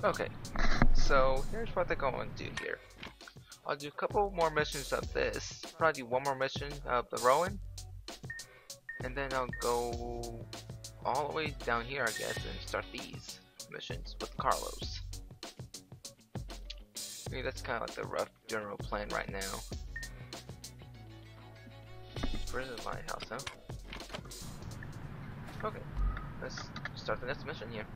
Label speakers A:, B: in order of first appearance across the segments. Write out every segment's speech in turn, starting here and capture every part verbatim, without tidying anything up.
A: Okay, so here's what they're going to do here. I'll do a couple more missions of this. Probably do one more mission of the Rowan, and then I'll go all the way down here, I guess, and start these missions with Carlos. Maybe that's kind of like the rough general plan right now. Where's the lighthouse, huh? Okay, let's start the next mission here.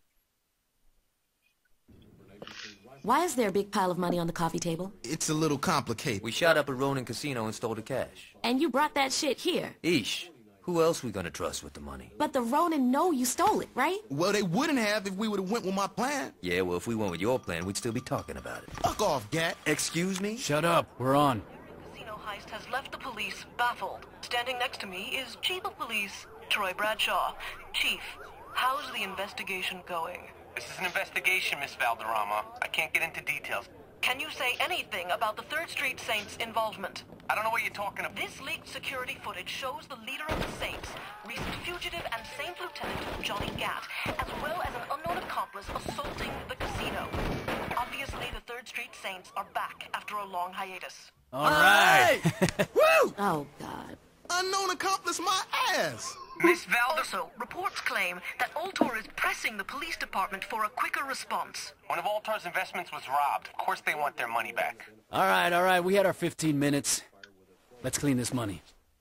B: Why is there a big pile of money on the coffee table?
C: It's a little complicated.
D: We shot up a Ronin casino and stole the cash.
B: And you brought that shit here.
D: Ish. Who else we gonna trust with the money?
B: But the Ronin know you stole it, right?
C: Well, they wouldn't have if we would have went with my plan.
D: Yeah, well, if we went with your plan, we'd still be talking about it.
C: Fuck off, Gat.
D: Excuse me?
E: Shut up. We're on.
F: Casino heist has left the police baffled. Standing next to me is Chief of Police, Troy Bradshaw. Chief, how's the investigation going?
G: This is an investigation, Miss Valderrama. I can't get into details.
F: Can you say anything about the third Street Saints' involvement?
G: I don't know what you're talking about.
F: This leaked security footage shows the leader of the Saints, recent fugitive and Saint Lieutenant Johnny Gat, as well as an unknown accomplice assaulting the casino. Obviously, the third Street Saints are back after a long hiatus.
E: All right.
C: Woo!
B: Oh, God.
C: Unknown accomplice my ass.
G: Miss Valder...
F: Also, reports claim that Ultor is pressing the police department for a quicker response.
G: One of Altar's investments was robbed. Of course they want their money back.
E: All right, all right. We had our fifteen minutes. Let's clean this money.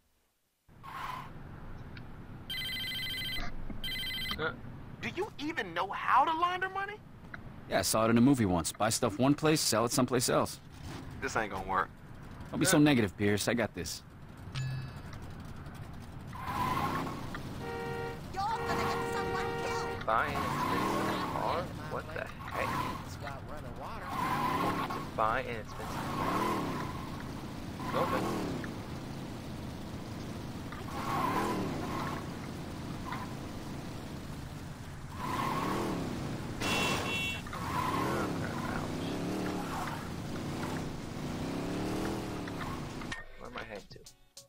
A: Uh,
G: Do you even know how to launder money?
E: Yeah, I saw it in a movie once. Buy stuff one place, sell it someplace else.
G: This ain't gonna work.
E: Don't be so negative, Pierce. I got this.
A: Buy an expensive car? What the heck? Buy an expensive car. Okay. Where am I heading to?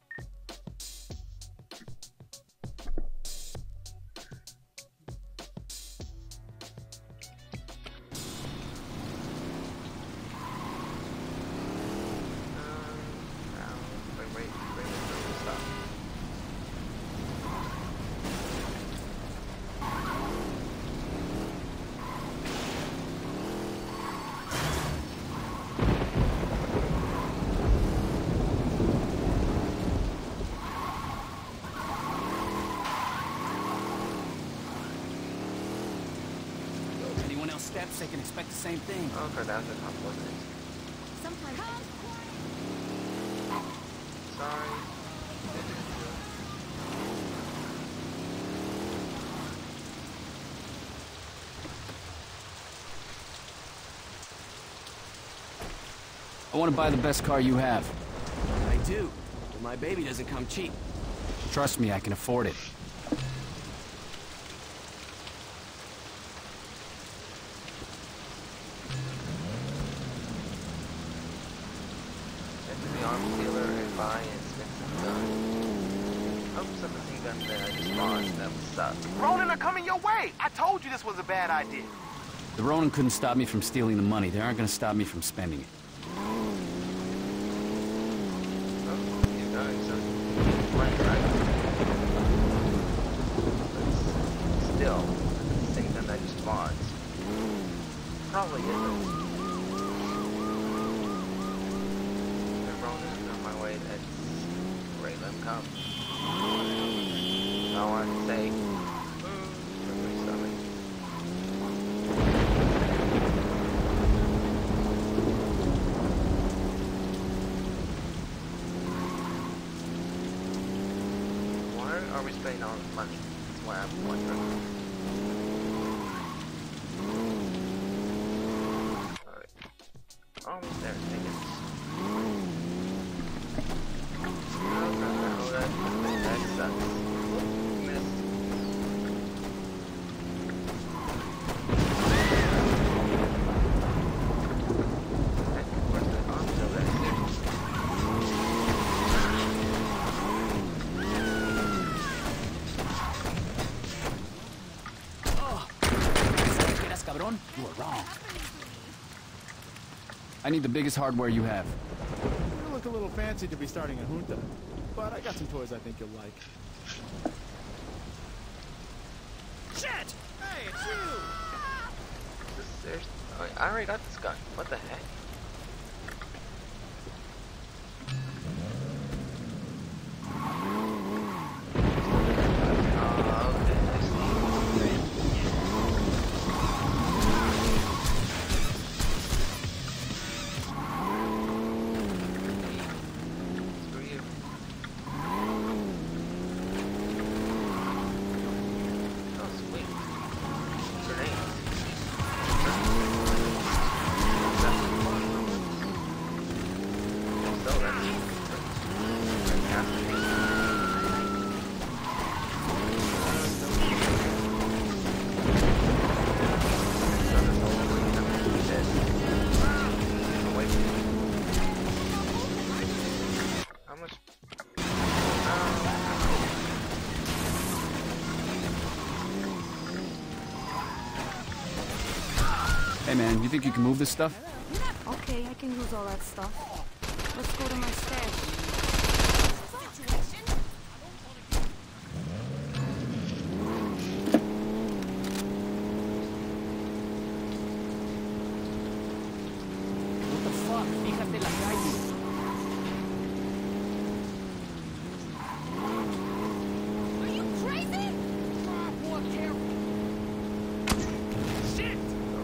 E: Anyone else steps, they can expect the same thing.
A: Okay, that's a couple of things. Sorry.
E: I want to buy the best car you have.
H: I do, but my baby doesn't come cheap.
E: Trust me, I can afford it.
A: Head to the arms dealer and buy an expensive gun. Hope some of the gun that I just bought that would suck.
G: Ronin are coming your way. I told you this was a bad idea.
E: The Ronin couldn't stop me from stealing the money. They aren't going to stop me from spending it.
A: Oh, you guys are right, right. But still, the same gun that I just bought probably isn't. The Ronin is on my way. That's great. Let him come. I want to say, from my stomach. Why are we spending all this money? That's why I'm wondering. Alright. Almost there, tickets. No, no, no, that, that sucks. Missed. Okay, where's the arm still there?
E: cabron. You are wrong. I need the biggest hardware you have.
I: You look a little fancy to be starting a junta, but I got some toys I think you'll like. Shit! Hey, it's you!
A: This, there's, oh, I already got this gun. What the heck?
E: Hey man, you think you can move this stuff?
J: Okay, I can use all that stuff. Let's go to my stash.
E: What the fuck? Fíjate la calle.
J: Are you crazy? Ah, boy, careful. Shit!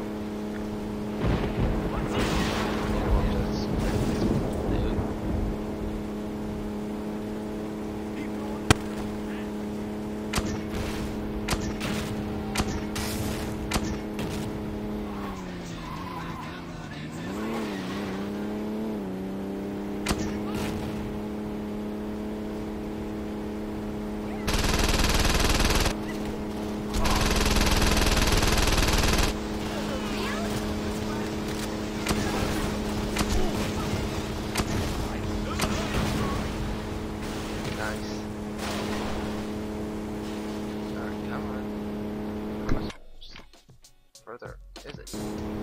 A: Is it?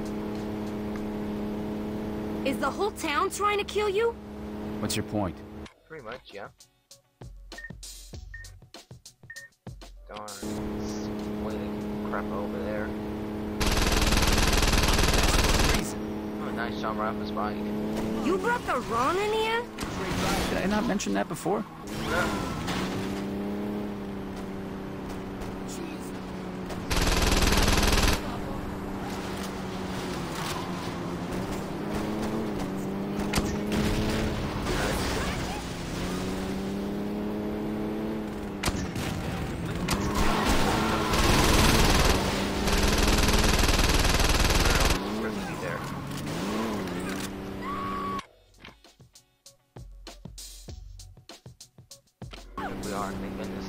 J: Is the whole town trying to kill you?
E: What's your point?
A: Pretty much, yeah. Darn, it's waiting crap over there. Oh, nice jump right off his bike.
J: You brought the Ron in here?
E: Did I not mention that before?
A: No. We are, thank goodness.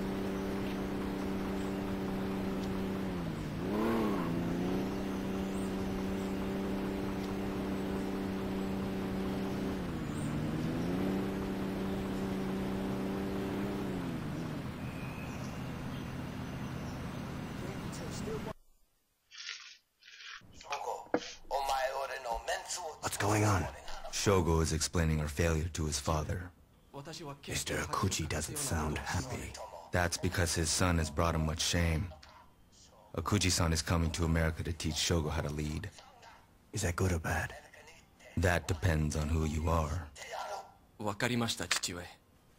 K: What's going on? Shogo is explaining our failure to his father.
H: Mister Akuchi doesn't sound happy.
K: That's because his son has brought him much shame. Akuchi-san is coming to America to teach Shogo how to lead.
H: Is that good or bad?
K: That depends on who you are.
H: わかりました、父上.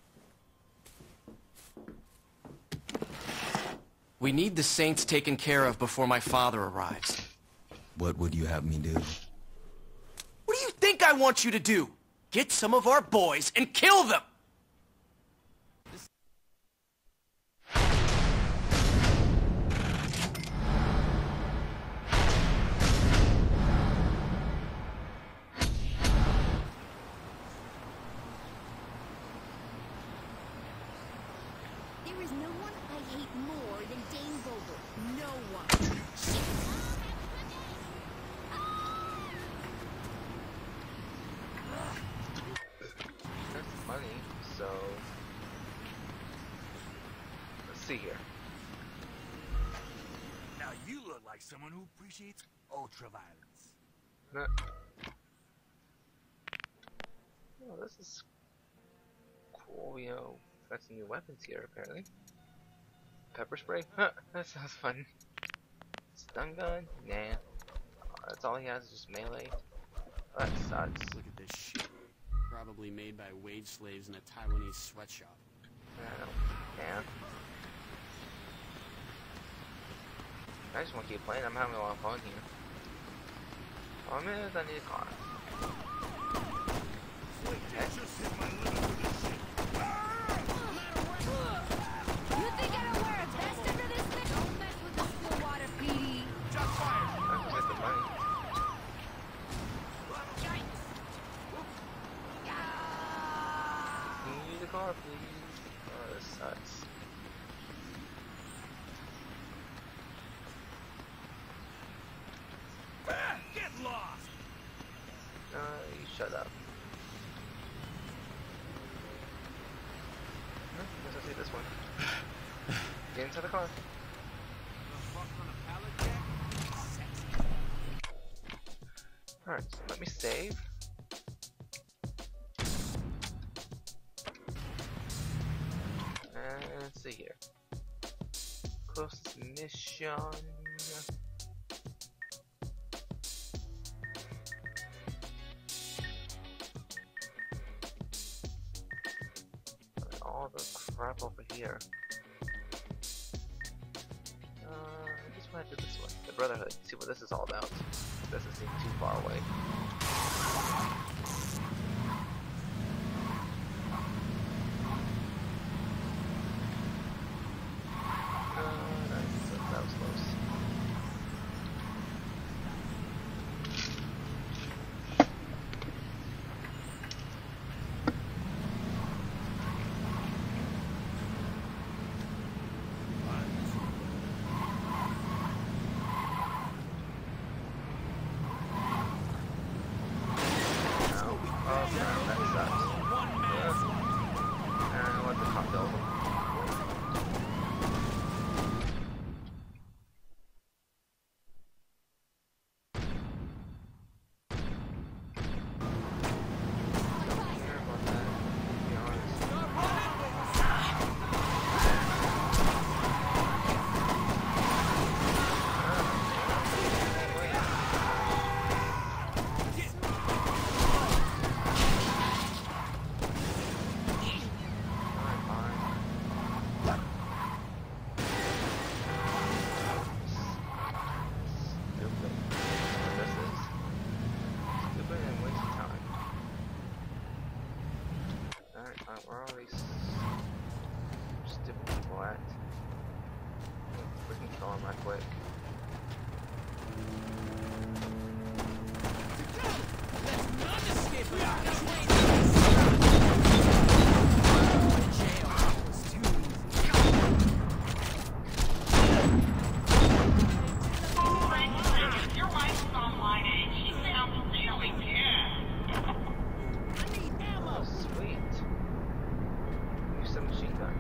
H: We need the Saints taken care of before my father arrives.
K: What would you have me do?
H: What do you think I want you to do? Get some of our boys and kill them!
J: There is no one I hate more than Dane Vogel. No one.
A: That's money, so let's see here.
L: Now you look like someone who appreciates ultra-violence.
A: No. Oh, this is cool, you know. Got some new weapons here, apparently. Pepper spray? Huh, that sounds fun. Stun gun? Nah. Oh, that's all he has is just melee. Oh, that sucks.
E: Look at this shit. Probably made by wage slaves in a Taiwanese sweatshop.
A: I don't yeah. I just want to keep playing. I'm having a lot of fun here. Oh, man, I need a car. Wait, that just hit my limit with this shit.
J: You think I don't wear a vest under this thing? Don't mess with the Stillwater P D.
L: Just fire!
A: I can get the money. You need a car, please. Oh, this sucks.
L: Get lost!
A: Uh, you shut up. Huh? Guess I'll see this one. Get into the car. Alright, so let me save. And let's see here. Closest mission. All the crap over here. Uh, I just want to do this one. The Brotherhood. See what this is all about. Doesn't seem too far away. Uh, nice. That was close. Where are all these stupid people at? We can kill them right quick.
M: Your wife's online and she sounds really good.
A: Oh, sweet. Use some machine gun.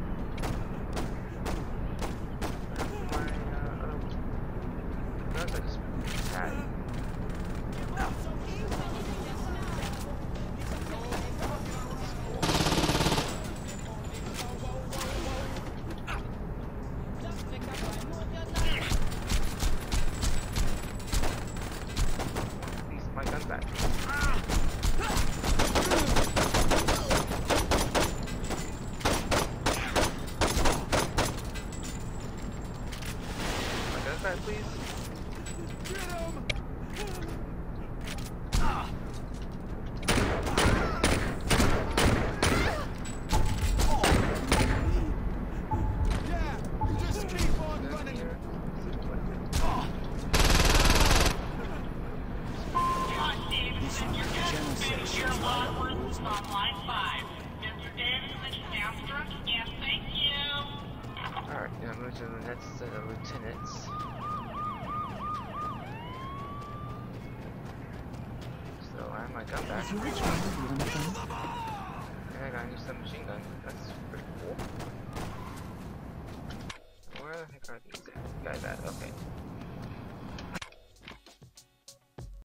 A: My, uh, other guns I just had. Please, my gun back. Side, please. Get him! Ah.
I: Yeah, just keep on running.
M: God, Davidson, you're gonna finish your log words on line five. Mister Davidson, Astro, yes, thank you.
A: Alright, now move to the next set of lieutenants. So I have my gun back. And I got a new submachine gun. That's pretty cool. Where the heck are these guys at? Okay.